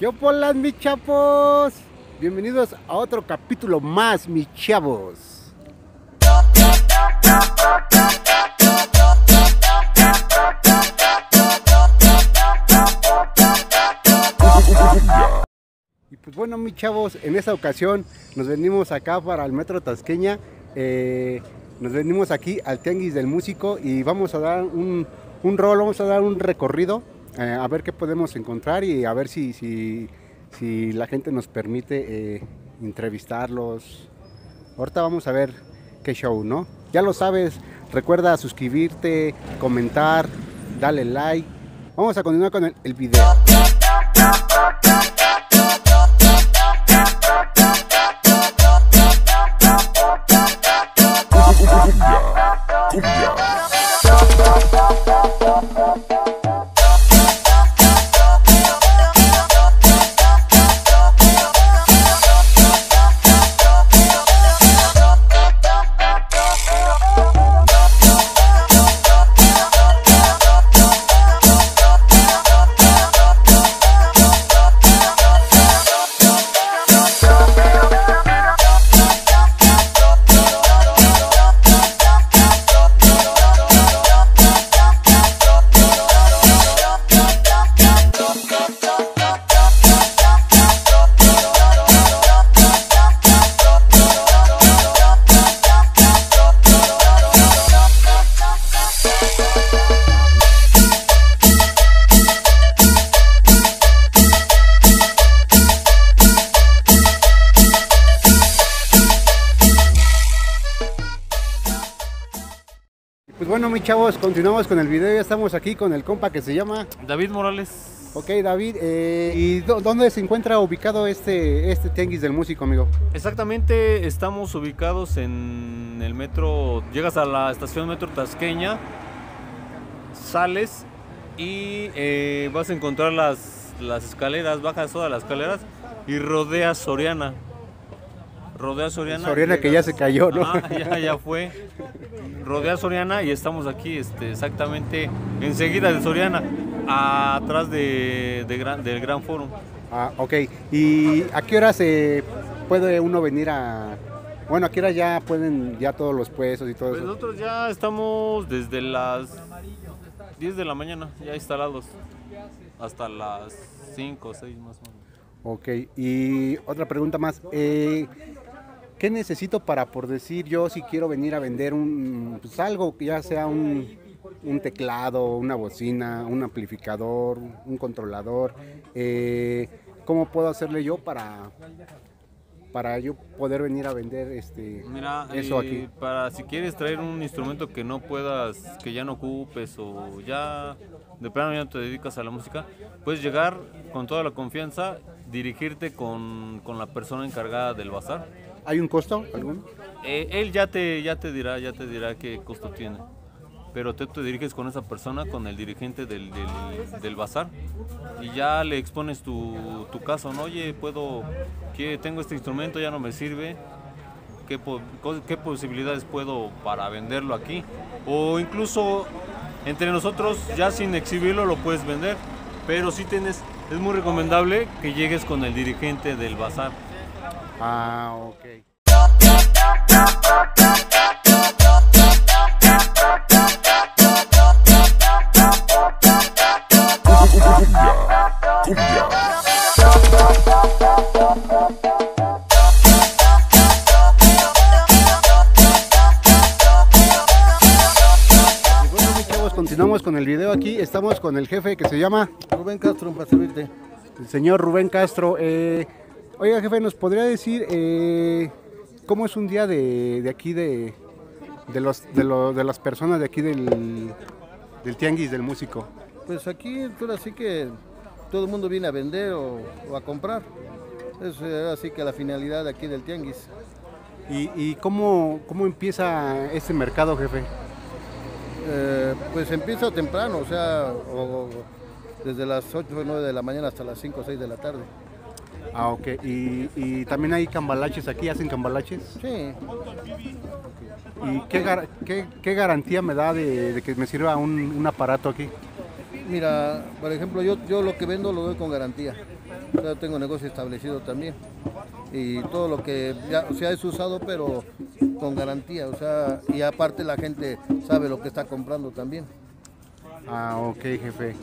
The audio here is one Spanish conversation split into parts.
Yo Polas, mis chavos. Bienvenidos a otro capítulo más, mis chavos. Y pues bueno, mis chavos, en esta ocasión nos venimos acá para el Metro Tasqueña. Nos venimos aquí al Tianguis del Músico y vamos a dar un rol, vamos a dar un recorrido. A ver qué podemos encontrar y a ver si la gente nos permite entrevistarlos. Ahorita vamos a ver qué show, ¿no? Ya lo sabes, recuerda suscribirte, comentar, dale like. Vamos a continuar con el video. Pues bueno, mis chavos, continuamos con el video. Ya estamos aquí con el compa que se llama David Morales. Ok, David, ¿y dónde se encuentra ubicado este Tianguis del Músico, amigo? Exactamente, estamos ubicados en el metro. Llegas a la estación Metro Tasqueña, sales y vas a encontrar las escaleras, bajas todas las escaleras y rodeas Soriana. Soriana que ya se cayó, ¿no? Ya fue. Rodea Soriana y estamos aquí exactamente enseguida de Soriana, atrás del Gran Foro. Ah, ok. ¿Y a qué hora se puede uno venir a...? Bueno, ¿a qué hora ya pueden ya todos los puestos y todo Pues eso? nosotros ya estamos desde las 10 de la mañana ya instalados hasta las 5 o 6 más o menos. Ok, y otra pregunta más. ¿Qué necesito para, por decir, yo si quiero venir a vender pues algo, ya sea un teclado, una bocina, un amplificador, un controlador? ¿Cómo puedo hacerle yo para yo poder venir a vender Mira, eso aquí? para si quieres traer un instrumento que no puedas, que ya no ocupes o ya de plano ya no te dedicas a la música, puedes llegar con toda la confianza, dirigirte con la persona encargada del bazar. ¿Hay un costo alguno? Él ya te dirá qué costo tiene, pero te diriges con esa persona, con el dirigente del bazar, y ya le expones tu caso, ¿no? Oye, tengo este instrumento, ya no me sirve, ¿qué posibilidades puedo para venderlo aquí? O incluso entre nosotros, ya sin exhibirlo, lo puedes vender, pero sí es muy recomendable que llegues con el dirigente del bazar. Ah, ok. Bueno, mis chavos, continuamos con el video aquí. Estamos con el jefe que se llama Rubén Castro, para servirte. el señor Rubén Castro. Oiga, jefe, ¿nos podría decir cómo es un día de aquí de las personas de aquí del Tianguis del Músico? Pues aquí, ahora sí que todo el mundo viene a vender o a comprar. Es así que la finalidad aquí del tianguis. ¿Y cómo empieza este mercado, jefe? Pues empieza temprano, o sea, desde las 8 o 9 de la mañana hasta las 5 o 6 de la tarde. Ah, ok. ¿Y también hay cambalaches aquí? ¿Hacen cambalaches? Sí. ¿Y qué garantía me da de que me sirva un aparato aquí? Mira, por ejemplo, yo lo que vendo lo doy con garantía. O sea, tengo negocio establecido también. Y todo lo que ya, o sea, es usado, pero con garantía. O sea, y aparte la gente sabe lo que está comprando también. Ah, ok, jefe.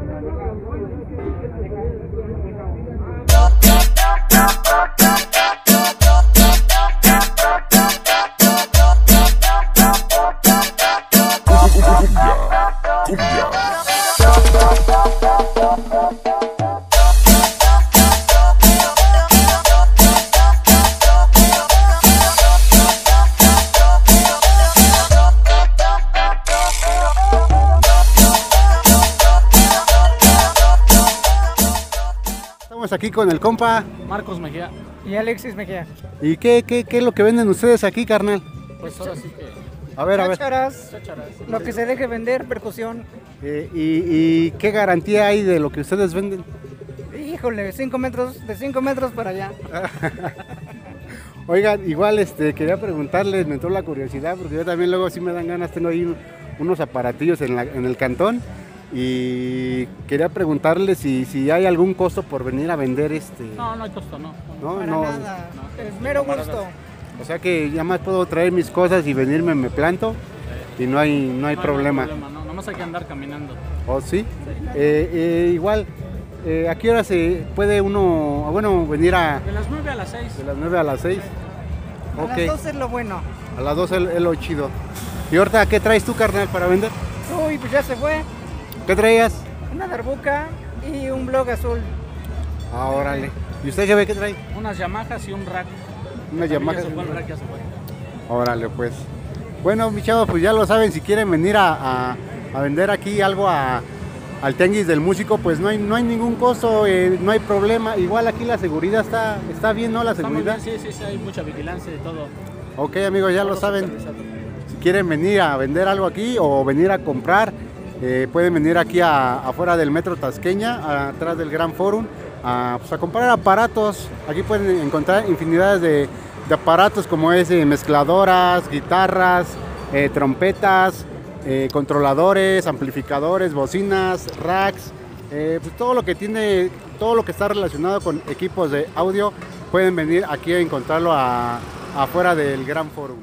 Estamos aquí con el compa. Marcos Mejía. Y Alexis Mejía. ¿Y qué es lo que venden ustedes aquí, carnal? Pues ahora sí que A ver. Chácharas, chácharas. lo que se deje vender, percusión. ¿Y qué garantía hay de lo que ustedes venden? Híjole, 5 metros, de 5 metros para allá. Oigan, igual quería preguntarles, me entró la curiosidad, porque yo también luego sí me dan ganas, tengo ahí unos aparatillos en el cantón, y quería preguntarles si hay algún costo por venir a vender No, no hay costo, no. No, Para no. nada. Es mero gusto. O sea que ya más puedo traer mis cosas y venirme, me planto y no hay problema. No, nomás hay que andar caminando. ¿O sí? Igual, ¿a qué hora se puede uno, venir a De las 9 a las 6. de las 9 a las 6? A Ok, las 12 es lo bueno. a las 12 es lo chido. ¿Y ahorita qué traes tú, carnal, para vender? Uy, pues ya se fue. ¿Qué traías? Una darbuca y un blog azul. Ah, órale. ¿Y usted qué ve que trae? Unas Yamahas y un rack. Una También Yamaha. ya se fue el rack, ya se fue. Órale, pues. Bueno, mis chavos, pues ya lo saben, si quieren venir a vender aquí algo al tianguis del músico, pues no hay ningún costo, no hay problema. Igual aquí la seguridad está bien, ¿no? La Está muy seguridad. bien, sí, hay mucha vigilancia y todo. Ok, amigos, ya lo Todo saben. supervisado. Si quieren venir a vender algo aquí o venir a comprar, pueden venir aquí afuera del Metro Tasqueña, atrás del Gran Forum, pues a comprar aparatos. Aquí pueden encontrar infinidades de aparatos como mezcladoras, guitarras, trompetas, controladores, amplificadores, bocinas, racks, pues todo lo que está relacionado con equipos de audio, pueden venir aquí a encontrarlo afuera del Gran Forum.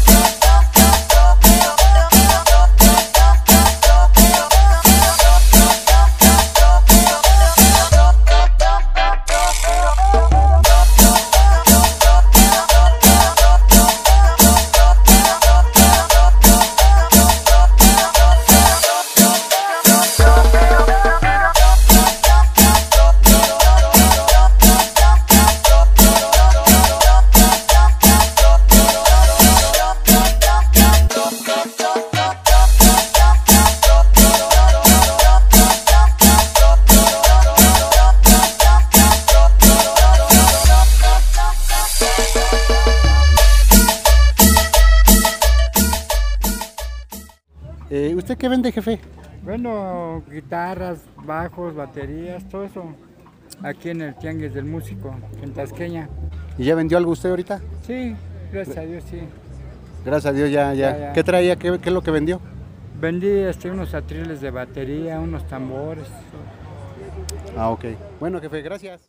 ¿Usted qué vende, jefe? Bueno, guitarras, bajos, baterías, todo eso. Aquí en el Tianguis del Músico, en Tasqueña. ¿Y ya vendió algo usted ahorita? Sí, gracias a Dios, sí. Gracias a Dios, ya. Ya. ¿Qué traía? ¿Qué es lo que vendió? Vendí unos atriles de batería, unos tambores. Ah, ok. Bueno, jefe, gracias.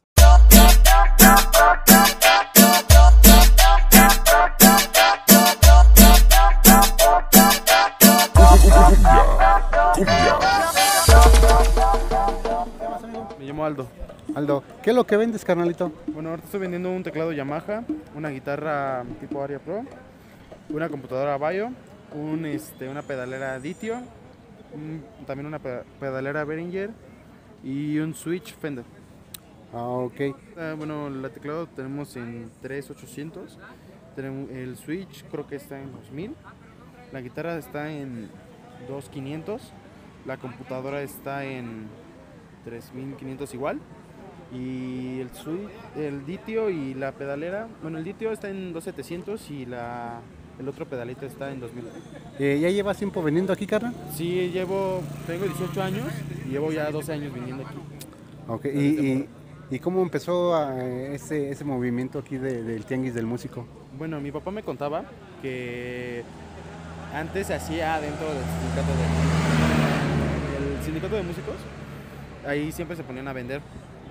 Me llamo Aldo. Aldo, ¿qué es lo que vendes, carnalito? Bueno, ahorita estoy vendiendo un teclado Yamaha, una guitarra tipo Aria Pro, una computadora Vaio, una pedalera Ditio, también una pedalera Behringer y un switch Fender. Ah, ok. Bueno, el teclado tenemos en 3800, el switch creo que está en 2000, la guitarra está en 2500, la computadora está en 3500 igual. Y el switch, el Ditio y la pedalera, bueno, el Ditio está en 2700 y el otro pedalito está en 2000. ¿Ya llevas tiempo vendiendo aquí, carnal? Sí, tengo 18 años y llevo ya 12 años viniendo aquí. Ok, ¿y cómo empezó ese movimiento aquí del Tianguis del Músico? Bueno, mi papá me contaba que antes se hacía dentro del sindicato de músicos, ahí siempre se ponían a vender.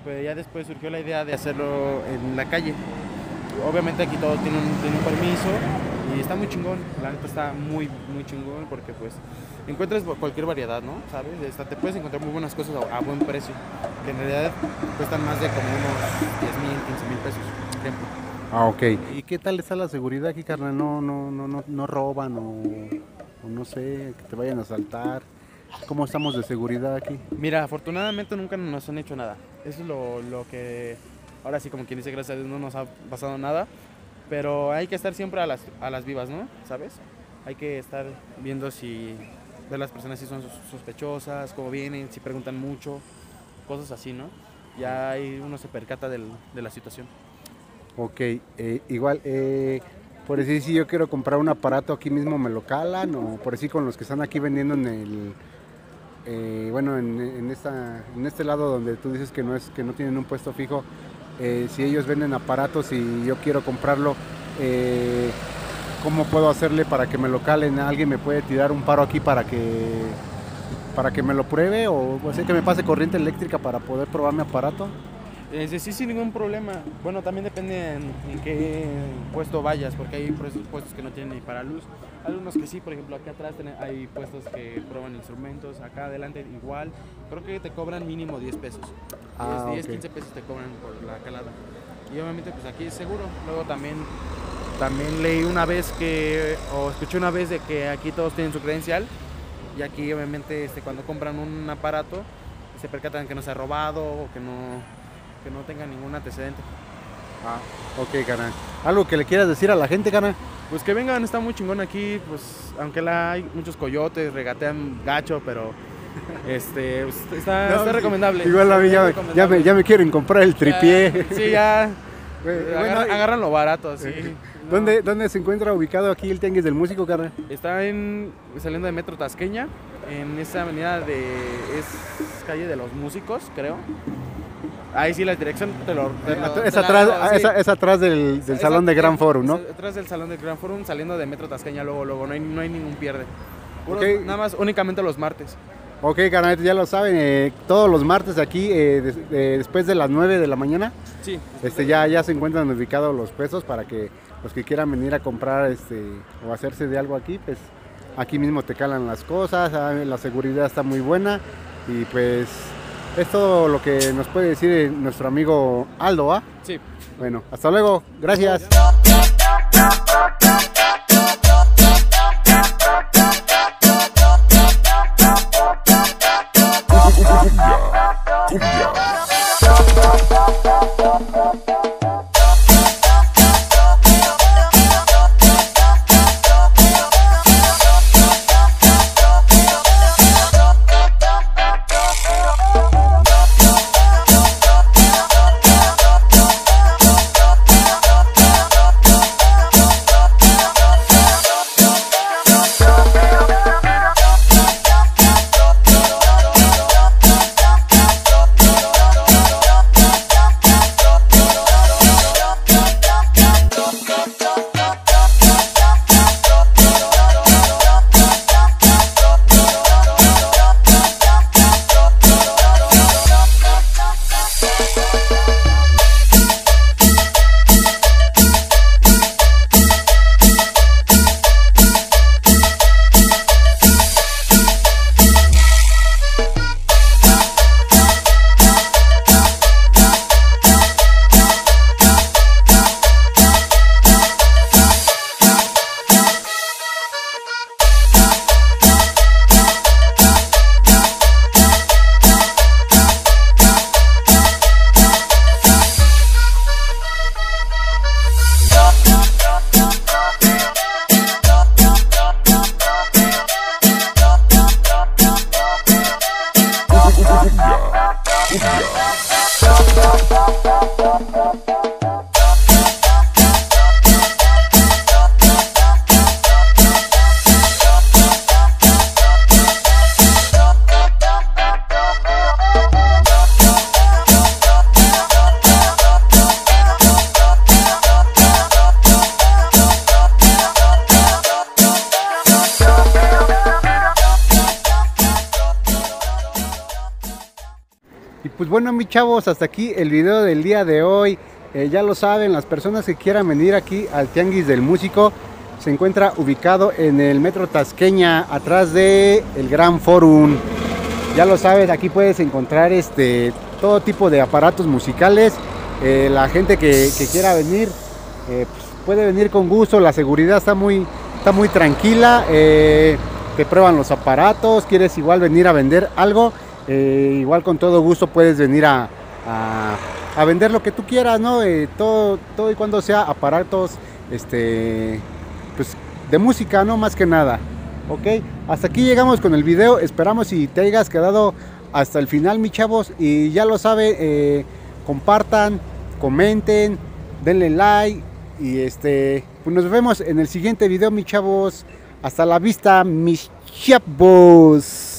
pero ya después surgió la idea de hacerlo en la calle. Obviamente aquí todo tiene un permiso y está muy chingón, la neta está muy chingón porque pues encuentras cualquier variedad, ¿no? ¿Sabes? Te puedes encontrar muy buenas cosas a buen precio, que en realidad cuestan más de como unos 10,000, 15,000 pesos, por ejemplo. Ah, ok. ¿Y qué tal está la seguridad aquí, carnal? No roban o no sé, que te vayan a asaltar. ¿Cómo estamos de seguridad aquí? Mira, afortunadamente nunca nos han hecho nada. Eso es lo que, ahora sí, como quien dice, gracias a Dios no nos ha pasado nada. Pero hay que estar siempre a las vivas, ¿no? ¿Sabes? Hay que estar viendo ver las personas si son sospechosas, cómo vienen, si preguntan mucho, cosas así, ¿no? Ya ahí uno se percata de la situación. Ok, igual, por decir, si yo quiero comprar un aparato aquí mismo, ¿me lo calan? O por decir, con los que están aquí vendiendo en este lado donde tú dices que no tienen un puesto fijo, si ellos venden aparatos y yo quiero comprarlo, ¿cómo puedo hacerle para que me lo calen? ¿Alguien me puede tirar un paro aquí para que me lo pruebe? ¿O sea, que me pase corriente eléctrica para poder probar mi aparato? Sí, sin ningún problema. Bueno, también depende en qué puesto vayas, porque hay puestos que no tienen ni para luz. Algunos que sí, por ejemplo, acá atrás hay puestos que prueban instrumentos, acá adelante igual. Creo que te cobran mínimo 10 pesos. 10, okay. 15 pesos te cobran por la calada. Y obviamente pues aquí es seguro. Luego también leí una vez escuché una vez de que aquí todos tienen su credencial. Y aquí obviamente cuando compran un aparato se percatan que no se ha robado o que no tenga ningún antecedente. Ah, ok, carnal. ¿Algo que le quieras decir a la gente, carnal? Pues que vengan, está muy chingón aquí, pues aunque hay muchos coyotes, regatean gacho, pero está recomendable. Igual a mí ya me quieren comprar el tripié. Sí, ya. Agarran lo barato, sí. ¿Dónde se encuentra ubicado aquí el Tianguis del Músico, carnal? Está saliendo de Metro Tasqueña, en esa avenida es calle de los Músicos, creo. Ahí sí, la dirección es atrás del Salón de Gran Forum, ¿no? Atrás del Salón de Gran Forum, saliendo de Metro Tasqueña, luego no hay ningún pierde. Okay. Nada más, únicamente los martes. Ok, carnal, ya lo saben, todos los martes aquí, después de las 9 de la mañana, sí, ya se encuentran ubicados los puestos para que los que quieran venir a comprar o hacerse de algo aquí, pues aquí mismo te calan las cosas, la seguridad está muy buena y pues es todo lo que nos puede decir nuestro amigo Aldo, ¿ah? Sí. Bueno, hasta luego, gracias. bueno, mis chavos, hasta aquí el video del día de hoy. Ya lo saben, las personas que quieran venir aquí al Tianguis del Músico, se encuentra ubicado en el Metro Tasqueña, atrás de el Gran Forum. Ya lo sabes, aquí puedes encontrar todo tipo de aparatos musicales. La gente que quiera venir, pues puede venir con gusto. La seguridad está muy tranquila. Te prueban los aparatos. Quieres igual venir a vender algo, igual con todo gusto puedes venir a vender lo que tú quieras, ¿no? Todo y cuando sea aparatos pues de música, ¿no? Más que nada. Ok, hasta aquí llegamos con el video. Esperamos si te hayas quedado hasta el final, mis chavos. Y ya lo saben, compartan, comenten, denle like. Y pues nos vemos en el siguiente video, mis chavos. Hasta la vista, mis chavos.